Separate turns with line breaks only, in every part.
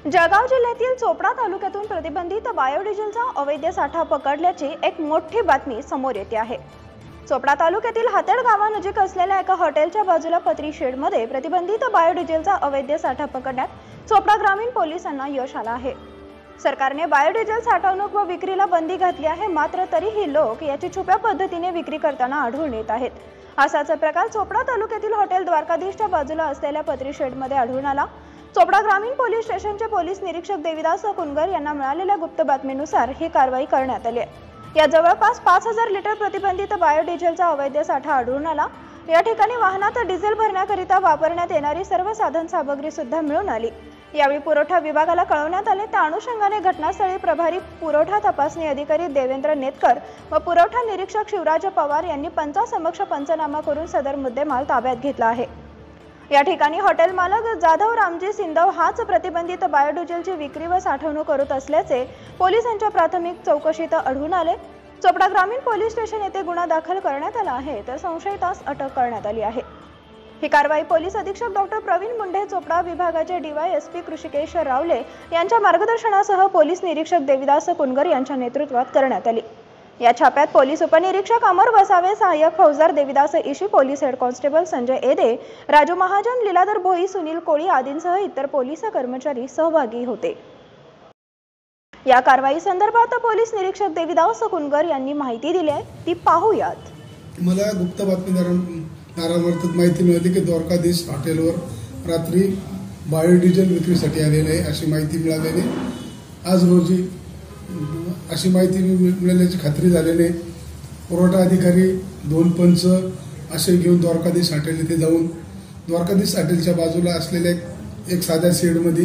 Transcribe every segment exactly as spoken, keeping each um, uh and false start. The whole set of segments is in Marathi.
जळगाव जिल्ह्यातील चोपडा तालुक्यातून प्रतिबंधित बायोडिझेलचा अवैध साठा पकडल्याची एक मोठी बातमी समोर येते आहे। चोपडा तालुक्यातील हातेड गावानजीक असलेल्या एका हॉटेलच्या बाजूला पत्री शेडमध्ये प्रतिबंधित बायोडिझेलचा अवैध साठा पकडण्यात चोपडा ग्रामीण पोलिसांना यश आलं आहे। सरकारने बायोडिझेल साठवणूक व विक्रीला बंदी घातली आहे, मात्र तरीही लोक याची छुप्या पद्धतीने विक्री करताना आढळून येत आहेत। असाच प्रकार चोपडा तालुक्यातील हॉटेल द्वारकाधीशच्या बाजूला असलेल्या पत्री शेडमध्ये आढळून आला। चोपडा ग्रामीण पोलीस स्टेशनचे पोलीस निरीक्षक देविदास कुनगर यांना मिळालेल्या गुप्त बातमीनुसार ही कारवाई करण्यात आली आहे। या जवळपास पाच हजार लिटर प्रतिबंधित बायोडिझेलचा अवैध साठा आढळून आला। या ठिकाणी वाहनात डिझेल भरण्याकरिता वापरण्यात येणारी सर्व साधन सामग्री सुद्धा मिळून आली। यावेळी पुरवठा विभागाला कळवण्यात आले। त्या अनुषंगाने घटनास्थळी प्रभारी पुरवठा तपासणी अधिकारी देवेंद्र नेतकर व पुरवठा निरीक्षक शिवराज पवार यांनी पंचासमक्ष पंचनामा करून सदर मुद्देमाल ताब्यात घेतला आहे। या ठिकाणी हॉटेल मालक जाधव रामजी सिंधव हाच प्रतिबंधित बायोडिझेलची विक्री व साठवणूक करत असल्याचे पोलिसांच्या प्राथमिक चौकशीत आढळून आले। चोपडा ग्रामीण पोलीस स्टेशन येथे गुन्हा दाखल करण्यात आला आहे, तर संशयितास अटक करण्यात आली आहे। ही कारवाई पोलीस अधीक्षक डॉक्टर प्रवीण मुंडे, चोपडा विभागाचे डीवायएसपी कृषिकेश रावले यांच्या मार्गदर्शनासह पोलीस निरीक्षक देविदास कुनगर यांच्या नेतृत्वात करण्यात आली। या छाप्यात पोलीस उपनिरीक्षक अमर वसावे, सहाय्यक फौजदार Devidas Ishi, police head constable Sanjay Ede, Raju Mahajan, Leeladhar भोई, सुनील कोळी आदींसह इतर पोलीस कर्मचारी सहभागी होते। या कारवाई संदर्भात पोलीस निरीक्षक देविदास कुनगर यांनी माहिती दिली आहे, ती पाहूयात।
मला गुप्त बातमीदारांमार्फत माहिती मिळाली की द्वारकाधीश हॉटेलवर रात्री बायोडिझेल विक्रीसाठी आलेले आहे अशी माहिती मिळालेली। आज रोजी अशी माहिती मिळाल्याची खात्री झाल्याने पुरवठा अधिकारी दोन पंच असे घेऊन द्वारकाधीश हॉटेल येथे जाऊन द्वारकाधीश हॉटेलच्या बाजूला असलेल्या एक साध्या शेडमध्ये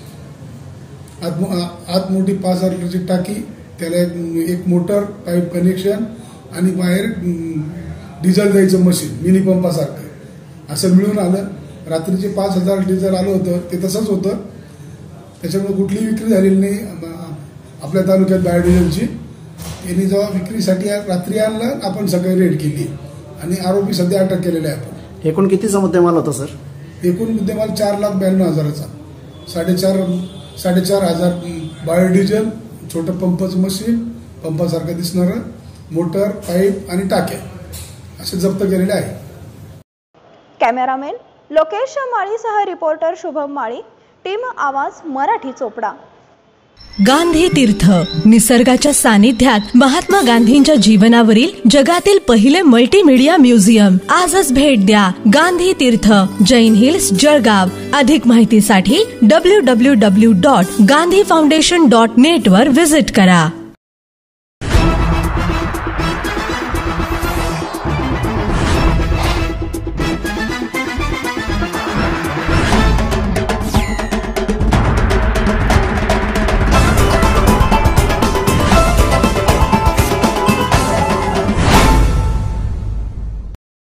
आत आत मोठी पाच हजार लिटरची टाकी, त्याला एक मोटर पाईप कनेक्शन आणि बाहेर डिझेल द्यायचं मशीन मिनी पंपासारखं असं मिळून आलं। रात्रीचे पाच हजार डिझेल आलं होतं ते तसंच होतं, त्याच्यामुळे कुठलीही विक्री झालेली नाही आपल्या तालुक्यात बायोडिझेलची। यांनी जेव्हा विक्रीसाठी रात्री आणलं, आपण सगळी रेड केली आणि आरोपी सध्या अटक केलेला आहे। आपण
एकूण कितीचा मुद्देमाल होता सर?
एकूण मुद्देमाल चार लाख ब्याण्णव हजाराचा, साडेचार साडेचार हजार बायोडिझेल, छोटं पंपचं मशीन, पंपासारखं दिसणारं मोटर, पाईप आणि टाक्या असे जप्त केलेले आहे।
कॅमेरामॅन लोकेश माळीसह रिपोर्टर शुभम माळी, टीम आवाज मराठी, चोपडा।
गांधी तीर्थ, निसर्गाच्या सानिध्यात महात्मा गांधींच्या जीवनावरील जगातील पहिले मल्टीमीडिया म्युझियम। आजच भेट द्या गांधी तीर्थ, जैन हिल्स, जळगाव। अधिक माहितीसाठी W W W dot Gandhi Foundation dot net वर व्हिजिट करा।